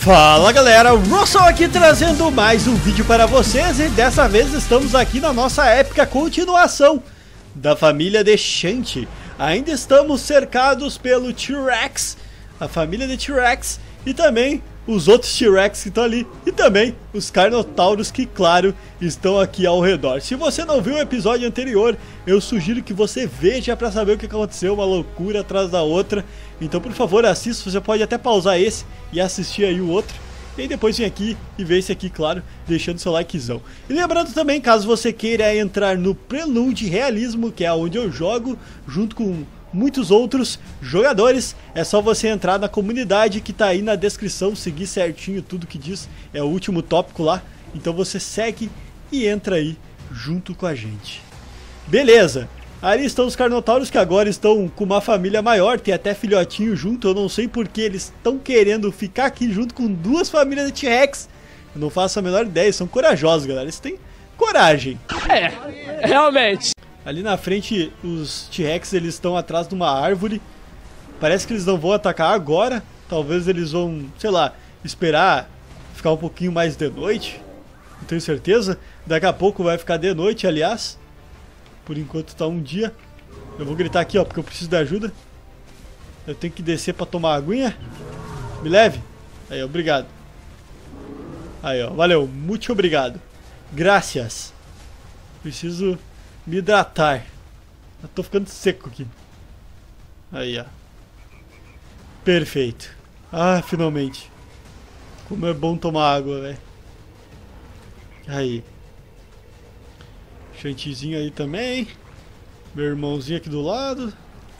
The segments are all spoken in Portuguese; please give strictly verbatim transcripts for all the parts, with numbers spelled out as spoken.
Fala galera, o Russell aqui trazendo mais um vídeo para vocês e dessa vez estamos aqui na nossa épica continuação da família Dechant. Ainda estamos cercados pelo T-Rex, a família de T-Rex e também os outros T-Rex que estão ali e também os Carnotauros que, claro, estão aqui ao redor. Se você não viu o episódio anterior, eu sugiro que você veja para saber o que aconteceu, uma loucura atrás da outra. Então, por favor, assista, você pode até pausar esse e assistir aí o outro. E aí depois vem aqui e vê esse aqui, claro, deixando seu likezão. E lembrando também, caso você queira entrar no Prelude Realismo, que é onde eu jogo, junto com muitos outros jogadores, é só você entrar na comunidade que tá aí na descrição, seguir certinho tudo que diz, é o último tópico lá. Então você segue e entra aí junto com a gente. Beleza, ali estão os Carnotauros que agora estão com uma família maior, tem até filhotinho junto. Eu não sei porque eles estão querendo ficar aqui junto com duas famílias de T-Rex. Eu não faço a menor ideia, são corajosos, galera, eles têm coragem. É, realmente. Ali na frente os T-Rex eles estão atrás de uma árvore. Parece que eles não vão atacar agora. Talvez eles vão, sei lá, esperar ficar um pouquinho mais de noite. Não tenho certeza. Daqui a pouco vai ficar de noite, aliás. Por enquanto tá um dia. Eu vou gritar aqui, ó, porque eu preciso de ajuda. Eu tenho que descer pra tomar aguinha. Me leve. Aí, obrigado. Aí, ó, valeu. Muito obrigado. Graças. Preciso me hidratar. Eu tô ficando seco aqui. Aí, ó. Perfeito. Ah, finalmente. Como é bom tomar água, velho. Aí. Chantizinho aí também. Meu irmãozinho aqui do lado.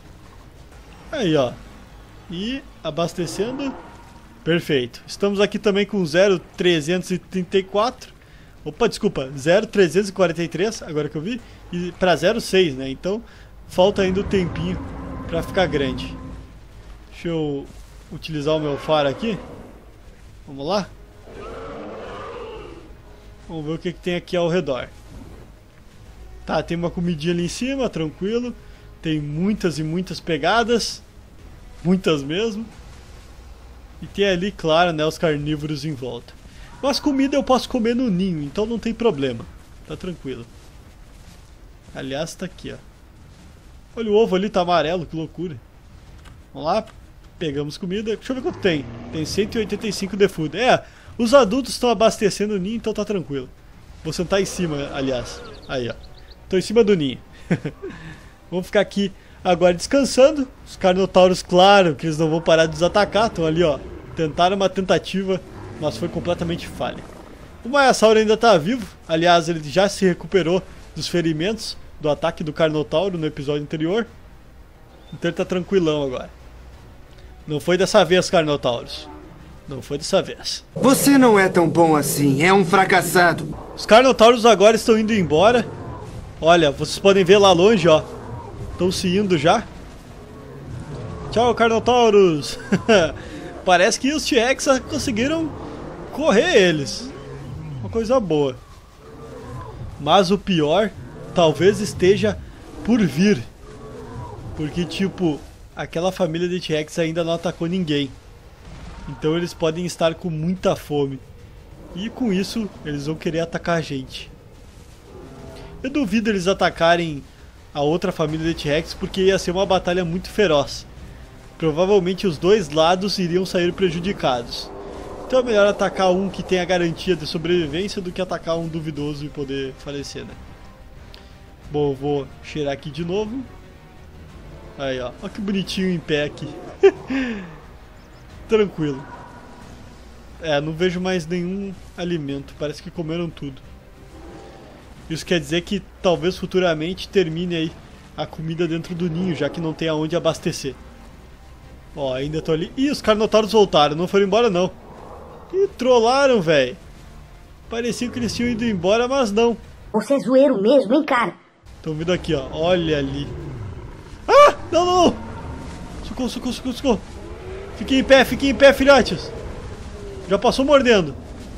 Aí, ó. E abastecendo. Perfeito. Estamos aqui também com zero trezentos e trinta e quatro. Opa, desculpa. zero trezentos e quarenta e três, agora que eu vi. E pra zero seis, né? Então falta ainda o tempinho pra ficar grande. Deixa eu utilizar o meu faro aqui. Vamos lá. Vamos ver o que, que tem aqui ao redor. Tá, tem uma comidinha ali em cima, tranquilo. Tem muitas e muitas pegadas. Muitas mesmo. E tem ali, claro, né, os carnívoros em volta. Mas comida eu posso comer no ninho, então não tem problema. Tá tranquilo. Aliás, tá aqui, ó. Olha o ovo ali, tá amarelo, que loucura. Vamos lá, pegamos comida. Deixa eu ver quanto tem. Tem cento e oitenta e cinco de food. É, os adultos estão abastecendo o ninho, então tá tranquilo. Vou sentar em cima, aliás. Aí, ó. Tô em cima do ninho. Vamos ficar aqui agora descansando. Os Carnotauros, claro, que eles não vão parar de nos atacar. Estão ali, ó. Tentaram uma tentativa, mas foi completamente falha. O Maiasauro ainda tá vivo. Aliás, ele já se recuperou dos ferimentos do ataque do Carnotauro no episódio anterior. Então ele tá tranquilão agora. Não foi dessa vez, Carnotauros. Não foi dessa vez. Você não é tão bom assim, é um fracassado. Os Carnotauros agora estão indo embora. Olha, vocês podem ver lá longe, ó. Estão se indo já. Tchau, Carnotauros. Parece que os T-Rex conseguiram correr eles. Uma coisa boa. Mas o pior talvez esteja por vir. Porque, tipo, aquela família de T-Rex ainda não atacou ninguém. Então eles podem estar com muita fome. E com isso, eles vão querer atacar a gente. Eu duvido eles atacarem a outra família de T-Rex, porque ia ser uma batalha muito feroz. Provavelmente os dois lados iriam sair prejudicados. Então é melhor atacar um que tem a garantia de sobrevivência do que atacar um duvidoso e poder falecer, né? Bom, eu vou cheirar aqui de novo. Aí, ó. Olha que bonitinho em pé aqui. Tranquilo. É, não vejo mais nenhum alimento. Parece que comeram tudo. Isso quer dizer que talvez futuramente termine aí a comida dentro do ninho, já que não tem aonde abastecer. Ó, ainda tô ali. Ih, os Carnotauros voltaram. Não foram embora, não. Ih, trollaram, velho. Parecia que eles tinham ido embora, mas não. Você é zoeiro mesmo, hein, cara? Estão vindo aqui, ó. Olha ali. Ah! Não, não, não! Socorro, socorro, socorro, socorro. Fiquem em pé, fiquem em pé, filhotes. Já passou mordendo.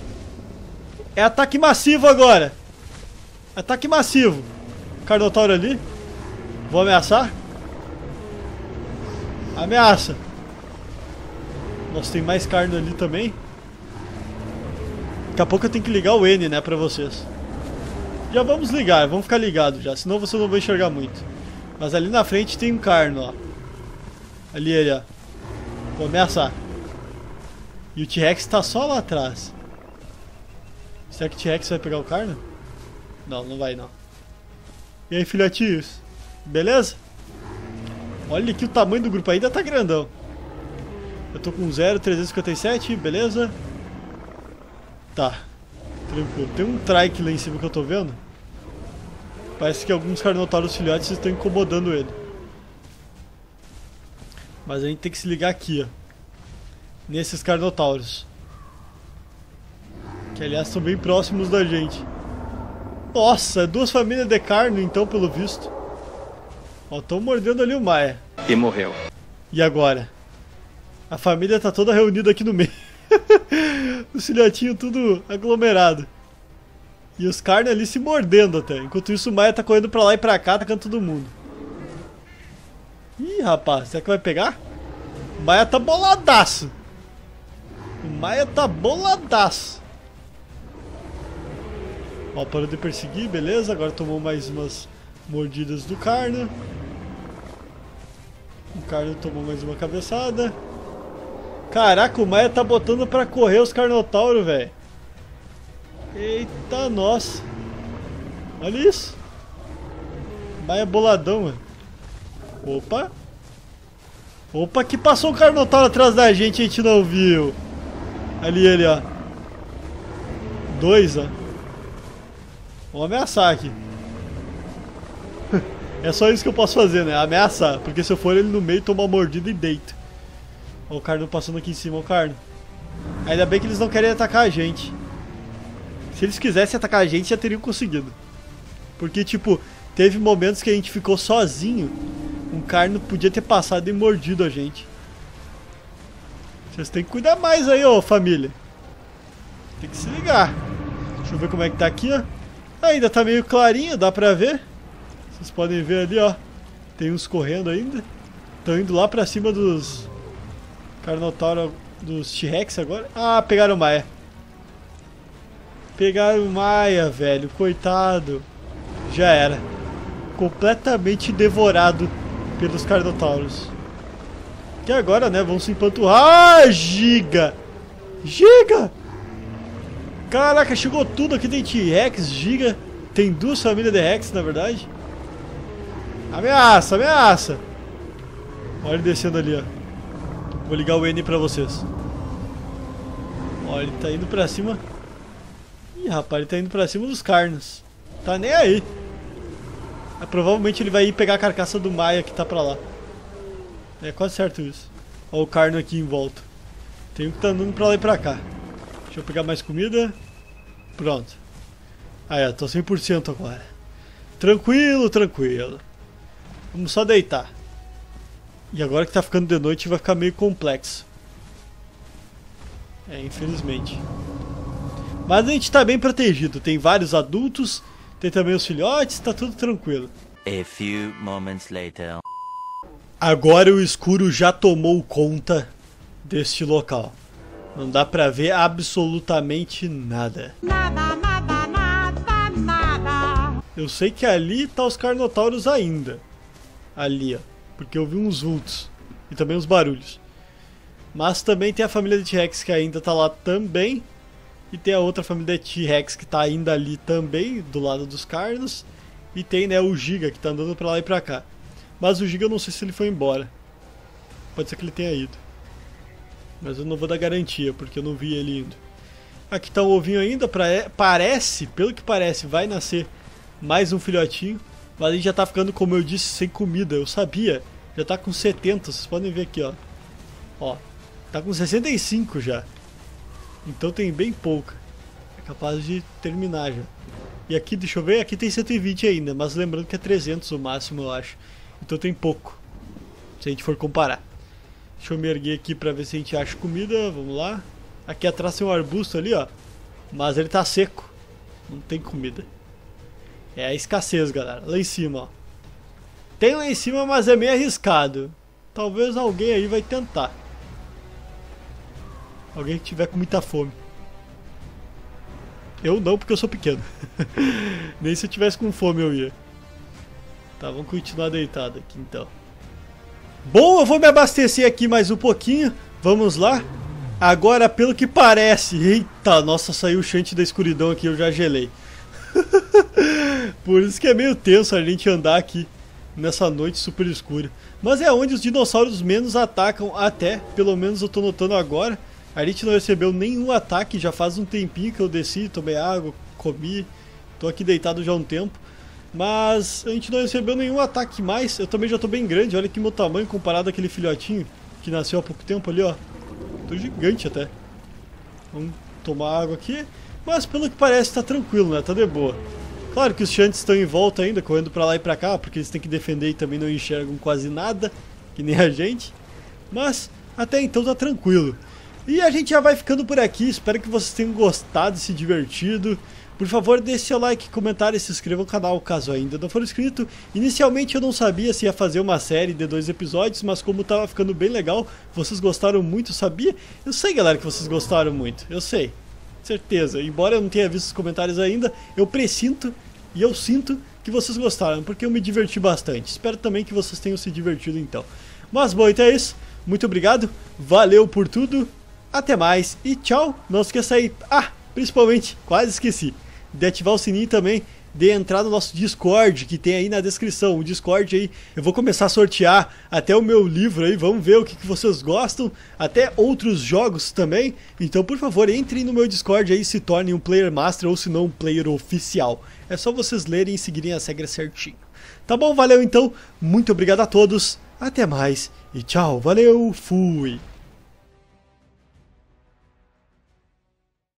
É ataque massivo agora. Ataque massivo. Carnotauro ali. Vou ameaçar. Ameaça. Nossa, tem mais carne ali também. Daqui a pouco eu tenho que ligar o N, né, pra vocês. Já vamos ligar, vamos ficar ligados já, senão você não vai enxergar muito. Mas ali na frente tem um carno, ó. Ali ele, ó. Vou ameaçar. E o T-Rex tá só lá atrás. Será que o T-Rex vai pegar o carno? Não, não vai não. E aí, filhotinhos? Beleza? Olha aqui o tamanho do grupo, ainda tá grandão. Eu tô com zero trezentos e cinquenta e sete, beleza? Tá. Tranquilo. Tem um trike lá em cima que eu tô vendo. Parece que alguns carnotauros filhotes estão incomodando ele. Mas a gente tem que se ligar aqui, ó. Nesses carnotauros. Que aliás são bem próximos da gente. Nossa, duas famílias de carno então, pelo visto. Ó, estão mordendo ali o Maia. E morreu. E agora? A família tá toda reunida aqui no meio. Os filhotinhos tudo aglomerado. E os carnes ali se mordendo até. Enquanto isso o Maia tá correndo pra lá e pra cá, atacando todo mundo. Ih, rapaz, será que vai pegar? O Maia tá boladaço. O Maia tá boladaço. Ó, parou de perseguir, beleza. Agora tomou mais umas mordidas do carno. O carno tomou mais uma cabeçada. Caraca, o Maia tá botando pra correr os carnotauros, velho. Eita, nossa. Olha isso. Maia boladão, mano. Opa. Opa, que passou um carnotauro atrás da gente e a gente não viu. Ali ele, ó. Dois, ó. Vamos ameaçar aqui. É só isso que eu posso fazer, né? Ameaçar. Porque se eu for ele no meio, toma uma mordida e deito. Ó o carno passando aqui em cima, ó o carno. Ainda bem que eles não querem atacar a gente. Se eles quisessem atacar a gente, já teriam conseguido. Porque, tipo, teve momentos que a gente ficou sozinho. Um carno podia ter passado e mordido a gente. Vocês têm que cuidar mais aí, ô família. Tem que se ligar. Deixa eu ver como é que tá aqui, ó. Ainda tá meio clarinho, dá pra ver. Vocês podem ver ali, ó. Tem uns correndo ainda. Estão indo lá pra cima dos Carnotauro, dos T-Rex agora. Ah, pegaram o Maia. Pegaram o Maia, velho. Coitado. Já era. Completamente devorado pelos Carnotauros. Que agora, né, vão se empanturrar. Ah, Giga! Giga! Caraca, chegou tudo aqui. Tem T-Rex, Giga. Tem duas famílias de Rex, na verdade. Ameaça, ameaça. Olha ele descendo ali, ó. Vou ligar o N pra vocês. Olha, ele tá indo pra cima. Ih, rapaz, ele tá indo pra cima dos carnos. Tá nem aí. Ah, provavelmente ele vai ir pegar a carcaça do Maia que tá pra lá. É quase certo isso. Olha o carno aqui em volta. Tem um que tá andando pra lá e pra cá. Deixa eu pegar mais comida. Pronto. Aí, ó, tô cem por cento agora. Tranquilo, tranquilo. Vamos só deitar. E agora que tá ficando de noite vai ficar meio complexo. É, infelizmente. Mas a gente tá bem protegido. Tem vários adultos, tem também os filhotes, tá tudo tranquilo. A few moments later. Agora o escuro já tomou conta deste local. Não dá pra ver absolutamente nada. Nada, nada, nada, nada. Eu sei que ali tá os Carnotauros ainda. Ali, ó. Porque eu vi uns vultos. E também uns barulhos. Mas também tem a família de T-Rex que ainda tá lá também. E tem a outra família de T-Rex que tá ainda ali também, do lado dos carnos. E tem, né, o Giga que tá andando pra lá e pra cá. Mas o Giga eu não sei se ele foi embora. Pode ser que ele tenha ido. Mas eu não vou dar garantia, porque eu não vi ele indo. Aqui tá o ovinho ainda, pra... parece, pelo que parece, vai nascer mais um filhotinho. Mas ele já tá ficando, como eu disse, sem comida. Eu sabia. Já tá com setenta, vocês podem ver aqui, ó. Ó, tá com sessenta e cinco já. Então tem bem pouca. É capaz de terminar já. E aqui, deixa eu ver, aqui tem cento e vinte ainda. Mas lembrando que é trezentos o máximo, eu acho. Então tem pouco. Se a gente for comparar. Deixa eu me erguer aqui pra ver se a gente acha comida. Vamos lá. Aqui atrás tem um arbusto ali, ó. Mas ele tá seco. Não tem comida. É a escassez, galera. Lá em cima, ó. Tem lá em cima, mas é meio arriscado. Talvez alguém aí vai tentar. Alguém que tiver com muita fome. Eu não, porque eu sou pequeno. Nem se eu tivesse com fome eu ia. Tá, vamos continuar deitado aqui então. Bom, eu vou me abastecer aqui mais um pouquinho. Vamos lá. Agora, pelo que parece... Eita, nossa, saiu o Shanty da escuridão aqui, eu já gelei. Por isso que é meio tenso a gente andar aqui nessa noite super escura. Mas é onde os dinossauros menos atacam até. Pelo menos eu tô notando agora. A gente não recebeu nenhum ataque. Já faz um tempinho que eu desci, tomei água, comi. Tô aqui deitado já há um tempo. Mas a gente não recebeu nenhum ataque mais. Eu também já tô bem grande. Olha aqui meu tamanho comparado àquele filhotinho que nasceu há pouco tempo ali, ó. Tô gigante até. Vamos tomar água aqui. Mas pelo que parece tá tranquilo, né? Tá de boa. Claro que os Shanties estão em volta ainda, correndo pra lá e pra cá, porque eles têm que defender e também não enxergam quase nada, que nem a gente. Mas até então tá tranquilo. E a gente já vai ficando por aqui. Espero que vocês tenham gostado e se divertido. Por favor, deixe seu like, comentário e se inscreva no canal caso ainda não for inscrito. Inicialmente eu não sabia se ia fazer uma série de dois episódios, mas como tava ficando bem legal, vocês gostaram muito, sabia? Eu sei, galera, que vocês gostaram muito, eu sei, certeza. Embora eu não tenha visto os comentários ainda, eu pressinto e eu sinto que vocês gostaram, porque eu me diverti bastante. Espero também que vocês tenham se divertido então. Mas bom, então é isso. Muito obrigado, valeu por tudo, até mais e tchau. Não esqueça aí, ah, principalmente, quase esqueci, de ativar o sininho também, de entrar no nosso Discord, que tem aí na descrição. O Discord aí, eu vou começar a sortear até o meu livro aí, vamos ver o que, que vocês gostam, até outros jogos também. Então, por favor, entrem no meu Discord aí e se tornem um Player Master, ou se não, um Player Oficial. É só vocês lerem e seguirem as regras certinho. Tá bom? Valeu então, muito obrigado a todos, até mais e tchau, valeu, fui!